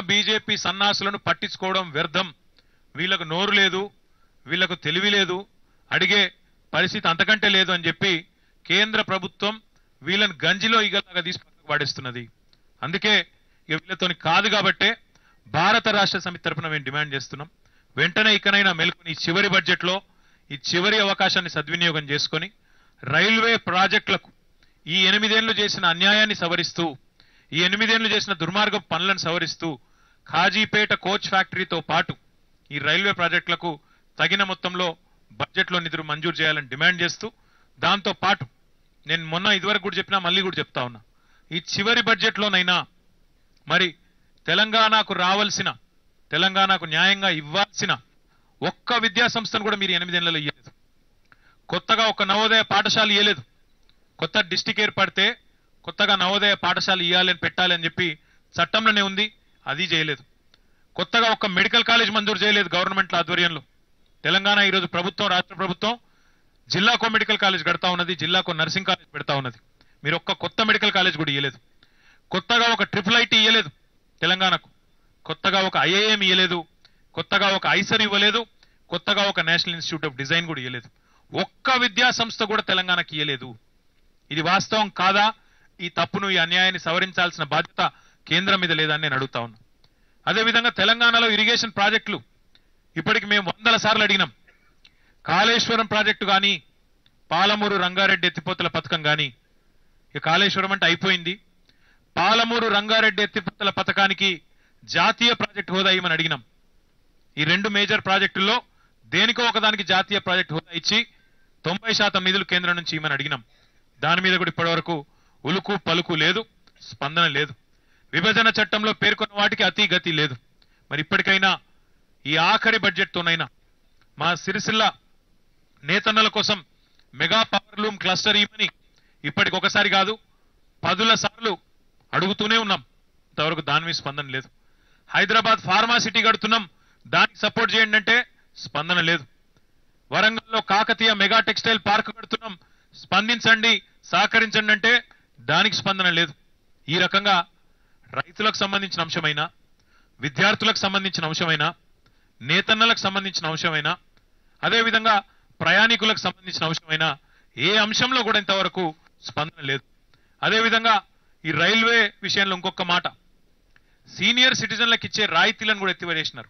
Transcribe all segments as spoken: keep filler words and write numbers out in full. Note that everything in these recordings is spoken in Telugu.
బీజేపీ సన్నాసులను పట్టించుకోవడం వ్యర్థం. వీళ్ళకు నోరు లేదు, వీళ్ళకు తెలివి లేదు, అడిగే పరిస్థితి అంతకంటే లేదు అని చెప్పి కేంద్ర ప్రభుత్వం వీళ్ళని గంజిలో ఈగలాగా తీసి పక్కకు పడేస్తున్నది. అందుకే వీళ్ళతోని కాదు కాబట్టే భారత రాష్ట్ర సమితి తరఫున మేము డిమాండ్ చేస్తున్నాం, వెంటనే ఇకనైనా మెలుకుని చివరి బడ్జెట్ లో ఈ చివరి అవకాశాన్ని సద్వినియోగం చేసుకొని రైల్వే ప్రాజెక్టులకు ఈ ఎనిమిదేళ్లు చేసిన అన్యాయాన్ని సవరిస్తూ, ఈ ఎనిమిదేళ్లు చేసిన దుర్మార్గ పనులను సవరిస్తూ ఖాజీపేట కోచ్ ఫ్యాక్టరీతో పాటు ఈ రైల్వే ప్రాజెక్టులకు తగిన మొత్తంలో బడ్జెట్ లో నిధులు మంజూరు చేయాలని డిమాండ్ చేస్తూ, దాంతో పాటు నేను మొన్న ఇదివరకు కూడా చెప్పినా మళ్ళీ కూడా చెప్తా ఉన్నా, ఈ చివరి బడ్జెట్ లోనైనా మరి తెలంగాణకు రావాల్సిన, తెలంగాణకు న్యాయంగా ఇవ్వాల్సిన ఒక్క విద్యా సంస్థను కూడా మీరు ఎనిమిదేళ్లలో ఇవ్వలేదు. కొత్తగా ఒక నవోదయ పాఠశాల ఇవ్వలేదు. కొత్త డిస్టిక్ ఏర్పడితే కొత్తగా నవోదయ పాఠశాల ఇవ్వాలని పెట్టాలి అని చెప్పి చట్టంలోనే ఉంది, అది చేయలేదు. కొత్తగా ఒక మెడికల్ కాలేజ్ మంజూరు చేయలేదు గవర్నమెంట్ ఆధ్వర్యంలో. తెలంగాణ ఈరోజు ప్రభుత్వం, రాష్ట్ర ప్రభుత్వం జిల్లాకో మెడికల్ కాలేజ్ కడతా ఉన్నది, జిల్లాకో నర్సింగ్ కాలేజ్ పెడతా ఉన్నది. మీరు ఒక్క కొత్త మెడికల్ కాలేజ్ కూడా ఇవ్వలేదు. కొత్తగా ఒక ట్రిపుల్ ఐటీ ఇవ్వలేదు తెలంగాణకు, కొత్తగా ఒక ఐఐఎం ఇవ్వలేదు, కొత్తగా ఒక ఐసర్ ఇవ్వలేదు, కొత్తగా ఒక నేషనల్ ఇన్స్టిట్యూట్ ఆఫ్ డిజైన్ కూడా ఇవ్వలేదు. ఒక్క విద్యా సంస్థ కూడా తెలంగాణకి ఇవ్వలేదు. ఇది వాస్తవం కాదా? ఈ తప్పును, ఈ అన్యాయాన్ని సవరించాల్సిన బాధ్యత కేంద్రం మీద లేదని నేను అడుగుతా ఉన్నా. అదేవిధంగా తెలంగాణలో ఇరిగేషన్ ప్రాజెక్టులు ఇప్పటికి మేము వందల సార్లు అడిగినాం. కాళేశ్వరం ప్రాజెక్టు కానీ, పాలమూరు రంగారెడ్డి ఎత్తిపోతల పథకం కానీ, ఇక కాళేశ్వరం అంటే అయిపోయింది. పాలమూరు రంగారెడ్డి ఎత్తిపోతల పథకానికి జాతీయ ప్రాజెక్టు హోదా ఇవ్వమని అడిగినాం. ఈ రెండు మేజర్ ప్రాజెక్టుల్లో దేనికో ఒకదానికి జాతీయ ప్రాజెక్టు హోదా ఇచ్చి తొంభై శాతం నిధులు కేంద్రం నుంచి ఇవ్వమని అడిగినాం. దాని మీద కూడా ఇప్పటి వరకు ఉలుకు పలుకు లేదు, స్పందన లేదు. విభజన చట్టంలో పేర్కొన్న వాటికి అతి గతి లేదు. మరి ఇప్పటికైనా ఈ ఆఖరి బడ్జెట్తోనైనా మా సిరిసిల్ల నేతన్నల కోసం మెగా పవర్ లూమ్ క్లస్టర్ ఇవ్వని ఇప్పటికి ఒకసారి కాదు పదుల సార్లు అడుగుతూనే ఉన్నాం, ఇంతవరకు దాని మీద స్పందన లేదు. హైదరాబాద్ ఫార్మా సిటీ కడుతున్నాం, దానికి సపోర్ట్ చేయండి అంటే స్పందన లేదు. వరంగల్లో కాకతీయ మెగా టెక్స్టైల్ పార్క్ కడుతున్నాం, స్పందించండి, సహకరించండి అంటే దానికి స్పందన లేదు. ఈ రకంగా రైతులకు సంబంధించిన అంశమైనా, విద్యార్థులకు సంబంధించిన అంశమైనా, నేతన్నలకు సంబంధించిన అంశమైనా, అదేవిధంగా ప్రయాణికులకు సంబంధించిన అంశమైనా ఏ అంశంలో కూడా ఇంతవరకు స్పందన లేదు. అదేవిధంగా ఈ రైల్వే విషయంలో ఇంకొక మాట, సీనియర్ సిటిజన్లకు ఇచ్చే రాయితీలను కూడా ఎత్తివేసినారు.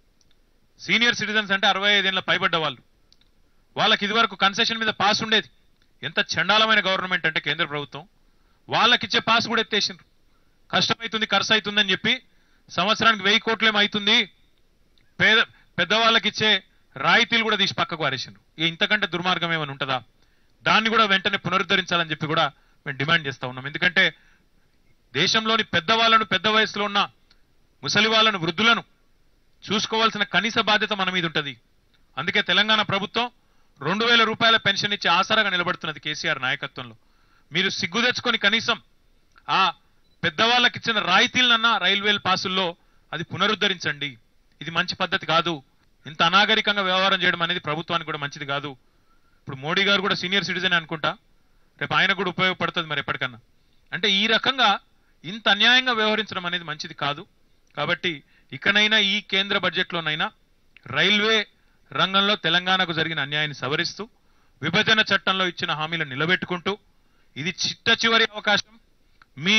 సీనియర్ సిటిజన్స్ అంటే అరవై ఐదేళ్ల పైబడ్డ వాళ్ళు, వాళ్ళకి ఇదివరకు కన్సెషన్ మీద పాస్ ఉండేది. ఎంత చండాలమైన గవర్నమెంట్ అంటే కేంద్ర ప్రభుత్వం, వాళ్ళకిచ్చే పాస్ కూడా ఎత్తేసిండ్రు. కష్టమవుతుంది, ఖర్చు అవుతుందని చెప్పి సంవత్సరానికి వెయ్యి కోట్లేమవుతుంది, పేద పెద్దవాళ్ళకి ఇచ్చే రాయితీలు కూడా తీసి పక్కకు వారేసిండ్రు. ఇంతకంటే దుర్మార్గం ఏమైనా ఉంటుందా? దాన్ని కూడా వెంటనే పునరుద్ధరించాలని చెప్పి కూడా మేము డిమాండ్ చేస్తా ఉన్నాం. ఎందుకంటే దేశంలోని పెద్దవాళ్లను, పెద్ద వయసులో ఉన్న ముసలి వాళ్ళను, వృద్ధులను చూసుకోవాల్సిన కనీస బాధ్యత మన మీద ఉంటుంది. అందుకే తెలంగాణ ప్రభుత్వం రెండు వేల రూపాయల పెన్షన్ ఇచ్చి ఆసరాగా నిలబడుతున్నది కేసీఆర్ నాయకత్వంలో. మీరు సిగ్గు తెచ్చుకొని కనీసం ఆ పెద్దవాళ్ళకి ఇచ్చిన రాయితీలనన్నా రైల్వే పాసుల్లో అది పునరుద్ధరించండి. ఇది మంచి పద్ధతి కాదు. ఇంత అనాగరికంగా వ్యవహారం చేయడం అనేది ప్రభుత్వానికి కూడా మంచిది కాదు. ఇప్పుడు మోడీ గారు కూడా సీనియర్ సిటిజన్ అనుకుంటా, రేపు ఆయన కూడా ఉపయోగపడుతుంది మరి ఎప్పటికన్నా. అంటే ఈ రకంగా ఇంత అన్యాయంగా వ్యవహరించడం అనేది మంచిది కాదు. కాబట్టి ఇకనైనా ఈ కేంద్ర బడ్జెట్లోనైనా రైల్వే రంగంలో తెలంగాణకు జరిగిన అన్యాయాన్ని సవరిస్తూ, విభజన చట్టంలో ఇచ్చిన హామీలను నిలబెట్టుకుంటూ, ఇది చిట్ట చివరి అవకాశం. మీ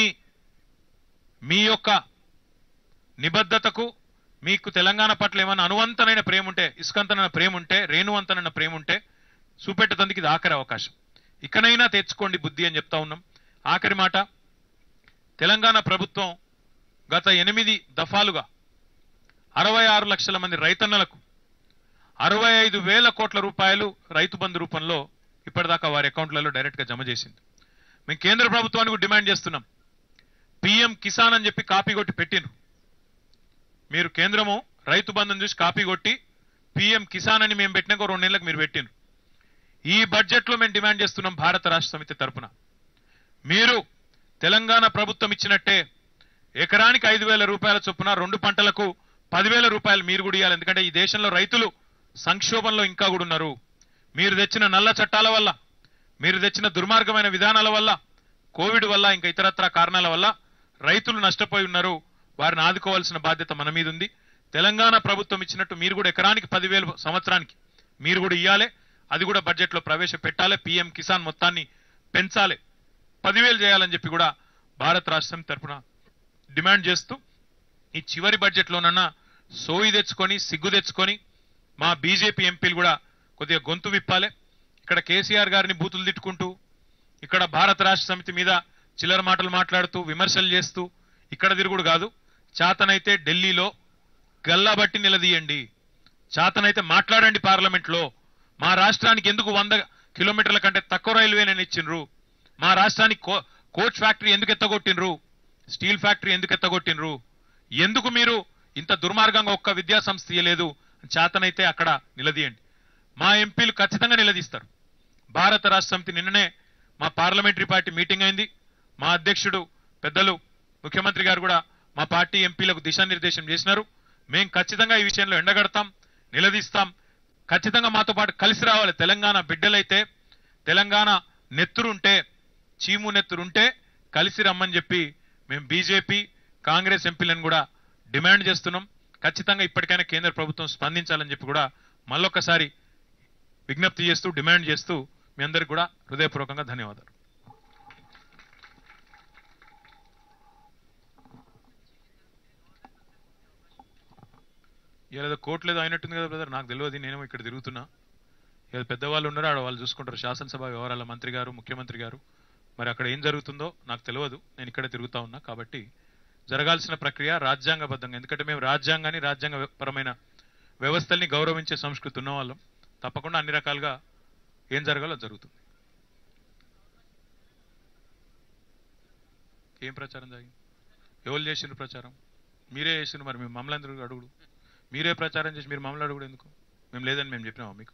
మీ యొక్క నిబద్ధతకు, మీకు తెలంగాణ పట్ల ఏమైనా అనువంతనైన ప్రేమ ఉంటే, ఇసుకంతనైన ప్రేమ ఉంటే, రేణువంతనైన ప్రేమ ఉంటే చూపెట్టేందుకు ఇది ఆఖరి అవకాశం. ఇకనైనా తెచ్చుకోండి బుద్ధి అని చెప్తా ఉన్నాం. ఆఖరి మాట, తెలంగాణ ప్రభుత్వం గత ఎనిమిది దఫాలుగా అరవై ఆరు లక్షల మంది రైతన్నలకు అరవై ఐదు వేల కోట్ల రూపాయలు రైతు బంధు రూపంలో ఇప్పటిదాకా వారి అకౌంట్లలో డైరెక్ట్ గా జమ చేసింది. మేము కేంద్ర ప్రభుత్వానికి డిమాండ్ చేస్తున్నాం, పిఎం కిసాన్ అని చెప్పి కాపీ కొట్టి పెట్టిండ్రు. మీరు కేంద్రము రైతు బంధుని చూసి కాపీ కొట్టి పిఎం కిసాన్ అని మేము పెట్టినాక రెండు నెలలకు మీరు పెట్టిండ్రు. ఈ బడ్జెట్ లో మేము డిమాండ్ చేస్తున్నాం భారత రాష్ట్ర సమితి తరఫున, మీరు తెలంగాణ ప్రభుత్వం ఇచ్చినట్టే ఎకరానికి ఐదు వేల రూపాయల చొప్పున రెండు పంటలకు పదివేల రూపాయలు మీరు కూడా ఇవ్వాలి. ఎందుకంటే ఈ దేశంలో రైతులు సంక్షోభంలో ఇంకా కూడా ఉన్నారు. మీరు తెచ్చిన నల్ల చట్టాల వల్ల, మీరు తెచ్చిన దుర్మార్గమైన విధానాల వల్ల, కోవిడ్ వల్ల, ఇంకా ఇతరత్ర కారణాల వల్ల రైతులు నష్టపోయి ఉన్నారు. వారిని ఆదుకోవాల్సిన బాధ్యత మన మీద ఉంది. తెలంగాణ ప్రభుత్వం ఇచ్చినట్టు మీరు కూడా ఎకరానికి పదివేలు సంవత్సరానికి మీరు కూడా ఇవ్వాలి. అది కూడా బడ్జెట్ లో ప్రవేశపెట్టాలి. పీఎం కిసాన్ మొత్తాన్ని పెంచాలి, పదివేలు చేయాలని చెప్పి కూడా భారత రాష్ట్ర సమితి తరఫున డిమాండ్ చేస్తూ ఈ చివరి బడ్జెట్ లోనన్నా సోయి తెచ్చుకొని సిగ్గు తెచ్చుకొని మా బీజేపీ ఎంపీలు కూడా కొద్దిగా గొంతు విప్పాలి. ఇక్కడ కేసీఆర్ గారిని బూతులు తిట్టుకుంటూ, ఇక్కడ భారత రాష్ట్ర సమితి మీద చిల్లర మాటలు మాట్లాడుతూ విమర్శలు చేస్తూ ఇక్కడ తిరుగుడు కాదు. చాతనైతే ఢిల్లీలో గల్లాబట్టి నిలదీయండి, చాతనైతే మాట్లాడండి పార్లమెంట్ లో. మా రాష్ట్రానికి ఎందుకు వంద కిలోమీటర్ల కంటే తక్కువ రైల్వేనని ఇచ్చిండ్రు? మా రాష్ట్రానికి కోచ్ ఫ్యాక్టరీ ఎందుకు ఎత్తగొట్టినరు? స్టీల్ ఫ్యాక్టరీ ఎందుకు ఎత్తగొట్టినరు? ఎందుకు మీరు ఇంత దుర్మార్గంగా ఒక్క విద్యా సంస్థ ఇయ్యలేదు? చాతనైతే అక్కడ నిలదీయండి. మా ఎంపీలు ఖచ్చితంగా నిలదీస్తారు. భారత రాష్ట్ర సమితి నిన్ననే మా పార్లమెంటరీ పార్టీ మీటింగ్ అయింది. మా అధ్యక్షుడు పెద్దలు ముఖ్యమంత్రి గారు కూడా మా పార్టీ ఎంపీలకు దిశానిర్దేశం చేసినారు. మేం ఖచ్చితంగా ఈ విషయంలో ఎండగడతాం, నిలదీస్తాం. ఖచ్చితంగా మాతో పాటు కలిసి రావాలి. తెలంగాణ బిడ్డలైతే, తెలంగాణ నెత్తురుంటే, చీము నెత్తురుంటే కలిసి రమ్మని చెప్పి మేము బీజేపీ కాంగ్రెస్ ఎంపీలను కూడా డిమాండ్ చేస్తున్నాం. ఖచ్చితంగా ఇప్పటికైనా కేంద్ర ప్రభుత్వం స్పందించాలని చెప్పి కూడా మళ్ళొక్కసారి విజ్ఞప్తి చేస్తూ డిమాండ్ చేస్తూ మీ అందరికి కూడా హృదయపూర్వకంగా ధన్యవాదాలు. ఇలా కోర్టు లేదో అయినట్టుంది కదా బ్రదర్, నాకు తెలియదు. నేనేమో ఇక్కడ తిరుగుతున్నా. ఇలా పెద్దవాళ్ళు ఉన్నారు, ఆడ వాళ్ళు చూసుకుంటారు. శాసనసభ వ్యవహారాల మంత్రి గారు, ముఖ్యమంత్రి గారు. మరి అక్కడ ఏం జరుగుతుందో నాకు తెలియదు. నేను ఇక్కడ తిరుగుతా ఉన్నా. కాబట్టి జరగాల్సిన ప్రక్రియ రాజ్యాంగబద్ధంగా, ఎందుకంటే మేము రాజ్యాంగాన్ని, రాజ్యాంగ పరమైన వ్యవస్థల్ని గౌరవించే సంస్కృతి ఉన్న వాళ్ళం. తప్పకుండా అన్ని రకాలుగా ఏం జరగాలో జరుగుతుంది. ఏం ప్రచారం జరిగింది? ఎవరు చేసిండ్రు ప్రచారం? మీరే చేసిండ్రు. మరి మేము మమ్మల్ని అందరూ అడుగుడు, మీరే ప్రచారం చేసి మీరు మమ్మల్ని అడుగుడు ఎందుకు? మేము లేదని మేము చెప్పినామా మీకు?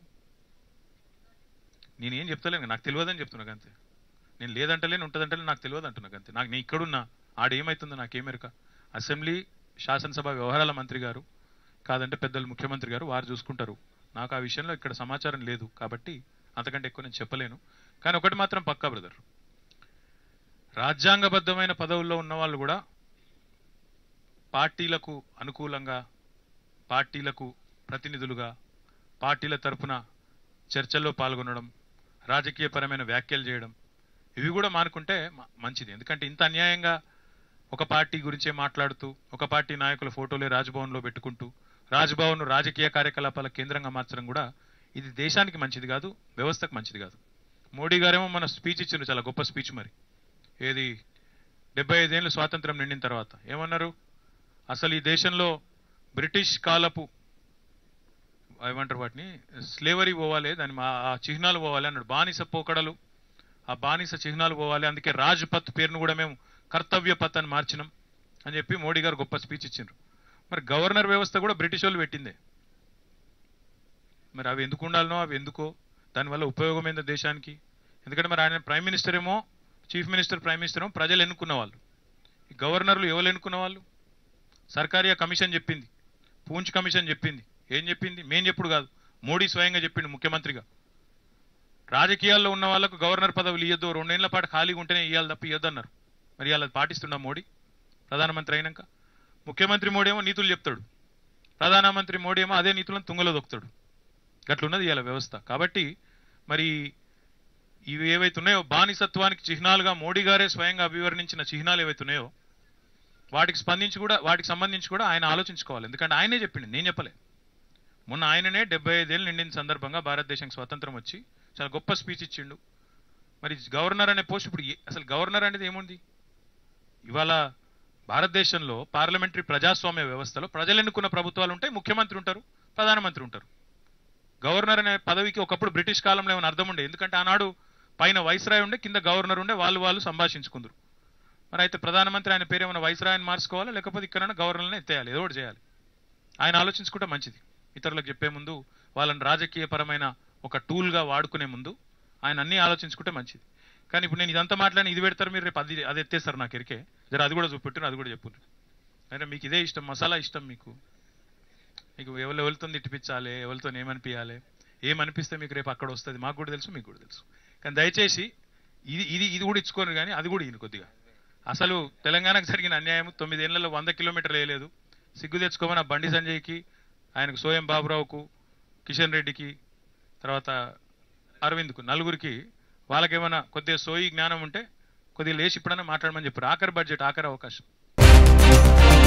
నేనేం చెప్తలేను, నాకు తెలియదని చెప్తున్నా అంతే. నేను లేదంటలేను, ఉంటుందంటలే, నాకు తెలియదు అంటున్నా అంతే. నాకు నేను ఇక్కడున్నా, ఆడేమైతుందో నాకేమెరక. అసెంబ్లీ శాసనసభ వ్యవహారాల మంత్రి గారు కాదంటే పెద్దలు ముఖ్యమంత్రి గారు వారు చూసుకుంటారు. నాకు ఆ విషయంలో ఇక్కడ సమాచారం లేదు కాబట్టి అంతకంటే ఎక్కువ నేను చెప్పలేను. కానీ ఒకటి మాత్రం పక్కా బ్రదర్, రాజ్యాంగబద్ధమైన పదవుల్లో ఉన్న వాళ్ళు కూడా పార్టీలకు అనుకూలంగా, పార్టీలకు ప్రతినిధులుగా, పార్టీల తరఫున చర్చల్లో పాల్గొనడం, రాజకీయపరమైన వ్యాఖ్యలు చేయడం, ఇవి కూడా మానుకుంటే మంచిది. ఎందుకంటే ఇంత అన్యాయంగా ఒక పార్టీ గురించే మాట్లాడుతూ, ఒక పార్టీ నాయకుల ఫోటోలే రాజ్భవన్లో పెట్టుకుంటూ, రాజ్భవన్ రాజకీయ కార్యకలాపాల కేంద్రంగా మార్చడం కూడా ఇది దేశానికి మంచిది కాదు, వ్యవస్థకు మంచిది కాదు. మోడీ గారేమో మన స్పీచ్ ఇచ్చిండ్రు, చాలా గొప్ప స్పీచ్. మరి ఏది డెబ్బై ఐదేళ్ళు స్వాతంత్రం నిండిన తర్వాత ఏమన్నారు? అసలు ఈ దేశంలో బ్రిటిష్ కాలపు ఏమంటారు వాటిని, స్లేవరీ పోవాలి, దాని ఆ చిహ్నాలు పోవాలి అన్నాడు. బానిస పోకడలు, ఆ బానిస చిహ్నాలు పోవాలి, అందుకే రాజ్పథ్ పేరును కూడా మేము కర్తవ్య పథ్ అని మార్చినాం అని చెప్పి మోడీ గారు గొప్ప స్పీచ్ ఇచ్చిండ్రు. మరి గవర్నర్ వ్యవస్థ కూడా బ్రిటిష్ వాళ్ళు పెట్టిందే. మరి అవి ఎందుకు ఉండాలనో, అవి ఎందుకో, దానివల్ల ఉపయోగం ఏందో దేశానికి? ఎందుకంటే మరి ఆయన ప్రైమ్ మినిస్టర్ ఏమో, చీఫ్ మినిస్టర్, ప్రైమ్ మినిస్టర్ ఏమో ప్రజలు ఎన్నుకున్న వాళ్ళు. ఈ గవర్నర్లు ఎవరు ఎన్నుకున్న వాళ్ళు? సర్కారియా కమిషన్ చెప్పింది, పూంచ్ కమిషన్ చెప్పింది. ఏం చెప్పింది? మేం చెప్పుడు కాదు, మోడీ స్వయంగా చెప్పిండు ముఖ్యమంత్రిగా. రాజకీయాల్లో ఉన్న వాళ్ళకు గవర్నర్ పదవులు ఇయ్యొద్దు, రెండేళ్ల పాటు ఖాళీగా ఉంటేనే ఇవ్వాలి తప్ప ఇవ్వద్దు అన్నారు. మరి అలా పాటిస్తున్నా మోడీ ప్రధానమంత్రి అయినాక? ముఖ్యమంత్రి మోడీ ఏమో నీతులు చెప్తాడు, ప్రధానమంత్రి మోడీ ఏమో అదే నీతులను తుంగలో దొక్కుతాడు. గట్లున్నది ఇవాళ వ్యవస్థ. కాబట్టి మరి ఇవి ఏవైతున్నాయో బానిసత్వానికి చిహ్నాలుగా మోడీ గారే స్వయంగా అభివర్ణించిన చిహ్నాలు ఏవైతున్నాయో వాటికి స్పందించి కూడా, వాటికి సంబంధించి కూడా ఆయన ఆలోచించుకోవాలి. ఎందుకంటే ఆయనే చెప్పింది, నేను చెప్పలే. మొన్న ఆయననే డెబ్బై ఐదేళ్ళు నిండిన సందర్భంగా భారతదేశానికి స్వాతంత్రం వచ్చి చాలా గొప్ప స్పీచ్ ఇచ్చిండు. మరి గవర్నర్ అనే పోస్ట్ ఇప్పుడు అసలు గవర్నర్ అనేది ఏముంది? ఇవాళ భారతదేశంలో పార్లమెంటరీ ప్రజాస్వామ్య వ్యవస్థలో ప్రజలు ఎన్నుకున్న ప్రభుత్వాలు ఉంటాయి, ముఖ్యమంత్రి ఉంటారు, ప్రధానమంత్రి ఉంటారు. గవర్నర్ అనే పదవికి ఒకప్పుడు బ్రిటిష్ కాలంలో ఏమైనా అర్థం ఉండే, ఎందుకంటే ఆనాడు పైన వైస్రాయ్ ఉండే, కింద గవర్నర్ ఉండే, వాళ్ళు వాళ్ళు సంభాషించుకుందరు. మరి అయితే ప్రధానమంత్రి ఆయన పేరు ఏమైనా వైస్రాయని మార్చుకోవాలా, లేకపోతే ఇక్కడైనా గవర్నర్ని ఎత్తేయాలి, ఏదో ఒకటి చేయాలి. ఆయన ఆలోచించుకుంటే మంచిది. ఇతరులకు చెప్పే ముందు, వాళ్ళని రాజకీయపరమైన ఒక టూల్గా వాడుకునే ముందు ఆయన అన్నీ ఆలోచించుకుంటే మంచిది. కానీ ఇప్పుడు నేను ఇదంతా మాట్లాడి ఇది పెడతారు, మీరు రేపు అది అది ఎత్తేస్తారు నాకు ఎరికే. జర అది కూడా చూపెట్టారు, అది కూడా చెప్పు. అంటే మీకు ఇదే ఇష్టం, మసాలా ఇష్టం మీకు. మీకు ఎవరు ఎవరితో తిట్టిపించాలి, ఎవరితో ఏమనిపించాలి, ఏమనిపిస్తే మీకు రేపు అక్కడ వస్తుంది, మాకు కూడా తెలుసు, మీకు కూడా తెలుసు. కానీ దయచేసి ఇది ఇది ఇది కూడా ఇచ్చుకోరు, కానీ అది కూడా ఈయన కొద్దిగా అసలు తెలంగాణకు జరిగిన అన్యాయం తొమ్మిదేళ్లలో వంద కిలోమీటర్లు వేయలేదు. సిగ్గు తెచ్చుకోమని ఆ బండి సంజయ్కి, ఆయనకు సోయం బాబురావుకు, కిషన్ రెడ్డికి, తర్వాత అరవింద్కు, నలుగురికి వాళ్ళకేమైనా కొద్దిగా సోయి జ్ఞానం ఉంటే కొద్దిగా లేచి ఇప్పుడన్నా మాట్లాడమని చెప్పారు. ఆఖరి బడ్జెట్, ఆఖరి అవకాశం.